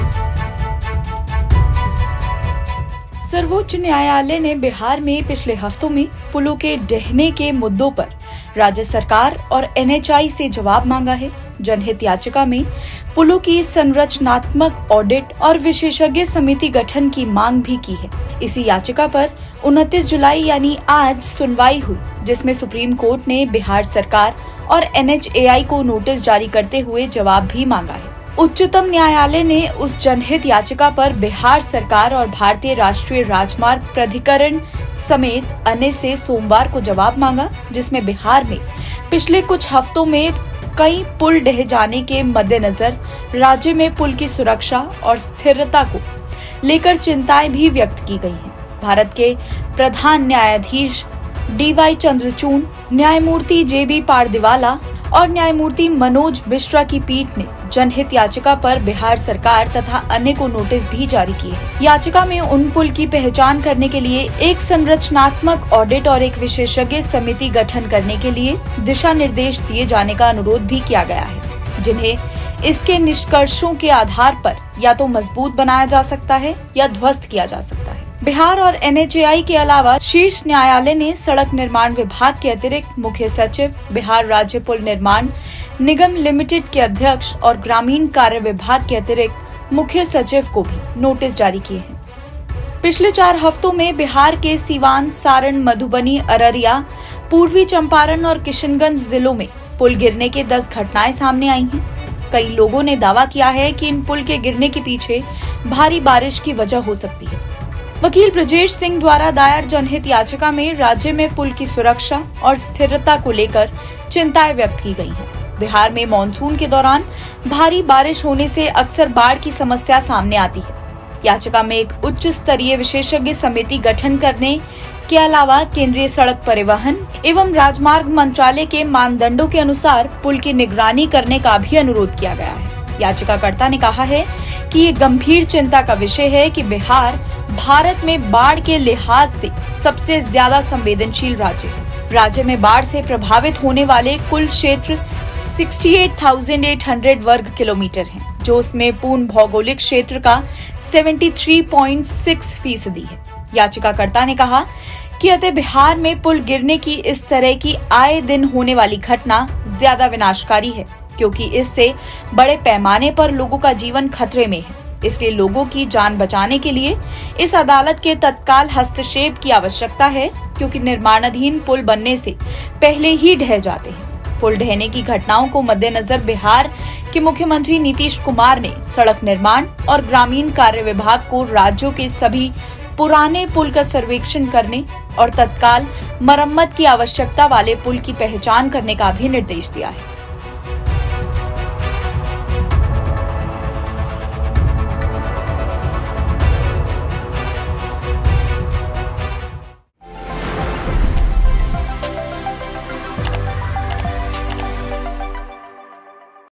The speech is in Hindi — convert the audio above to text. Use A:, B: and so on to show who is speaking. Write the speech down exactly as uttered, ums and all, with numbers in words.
A: सर्वोच्च न्यायालय ने बिहार में पिछले हफ्तों में पुलों के ढहने के मुद्दों पर राज्य सरकार और एन एच ए आई से जवाब मांगा है। जनहित याचिका में पुलों की संरचनात्मक ऑडिट और विशेषज्ञ समिति गठन की मांग भी की है। इसी याचिका पर उनतीस जुलाई यानी आज सुनवाई हुई, जिसमें सुप्रीम कोर्ट ने बिहार सरकार और एन एच ए आई को नोटिस जारी करते हुए जवाब भी मांगा है। उच्चतम न्यायालय ने उस जनहित याचिका पर बिहार सरकार और भारतीय राष्ट्रीय राजमार्ग प्राधिकरण समेत अन्य से सोमवार को जवाब मांगा, जिसमें बिहार में पिछले कुछ हफ्तों में कई पुल ढह जाने के मद्देनजर राज्य में पुल की सुरक्षा और स्थिरता को लेकर चिंताएं भी व्यक्त की गई हैं। भारत के प्रधान न्यायाधीश डी वाई चंद्रचूड़, न्यायमूर्ति जे बी पारदीवाला और न्यायमूर्ति मनोज मिश्रा की पीठ ने जनहित याचिका पर बिहार सरकार तथा अन्य को नोटिस भी जारी किए हैं। याचिका में उन पुल की पहचान करने के लिए एक संरचनात्मक ऑडिट और एक विशेषज्ञ समिति गठन करने के लिए दिशा निर्देश दिए जाने का अनुरोध भी किया गया है, जिन्हें इसके निष्कर्षों के आधार पर या तो मजबूत बनाया जा सकता है या ध्वस्त किया जा सकता है। बिहार और एन एच ए आई के अलावा शीर्ष न्यायालय ने सड़क निर्माण विभाग के अतिरिक्त मुख्य सचिव, बिहार राज्य पुल निर्माण निगम लिमिटेड के अध्यक्ष और ग्रामीण कार्य विभाग के अतिरिक्त मुख्य सचिव को भी नोटिस जारी किए हैं। पिछले चार हफ्तों में बिहार के सीवान, सारण, मधुबनी, अररिया, पूर्वी चंपारण और किशनगंज जिलों में पुल गिरने के दस घटनाएं सामने आई हैं। कई लोगों ने दावा किया है कि इन पुल के गिरने के पीछे भारी बारिश की वजह हो सकती है। वकील ब्रजेश सिंह द्वारा दायर जनहित याचिका में राज्य में पुल की सुरक्षा और स्थिरता को लेकर चिंताएं व्यक्त की गई हैं। बिहार में मानसून के दौरान भारी बारिश होने से अक्सर बाढ़ की समस्या सामने आती है। याचिका में एक उच्च स्तरीय विशेषज्ञ समिति गठन करने के अलावा केंद्रीय सड़क परिवहन एवं राजमार्ग मंत्रालय के मानदंडों के अनुसार पुल की निगरानी करने का भी अनुरोध किया गया है। याचिकाकर्ता ने कहा है कि ये गंभीर चिंता का विषय है कि बिहार भारत में बाढ़ के लिहाज से सबसे ज्यादा संवेदनशील राज्य है। राज्य में बाढ़ से प्रभावित होने वाले कुल क्षेत्र अड़सठ हज़ार आठ सौ वर्ग किलोमीटर है, जो उसमें पूर्ण भौगोलिक क्षेत्र का तिहत्तर पॉइंट छह फीसदी है। याचिकाकर्ता ने कहा कि अतः बिहार में पुल गिरने की इस तरह की आए दिन होने वाली घटना ज्यादा विनाशकारी है, क्योंकि इससे बड़े पैमाने पर लोगों का जीवन खतरे में है। इसलिए लोगों की जान बचाने के लिए इस अदालत के तत्काल हस्तक्षेप की आवश्यकता है, क्योंकि निर्माणाधीन पुल बनने से पहले ही ढह जाते हैं। पुल ढहने की घटनाओं को मद्देनजर बिहार के मुख्यमंत्री नीतीश कुमार ने सड़क निर्माण और ग्रामीण कार्य विभाग को राज्यों के सभी पुराने पुल का सर्वेक्षण करने और तत्काल मरम्मत की आवश्यकता वाले पुल की पहचान करने का भी निर्देश दिया है।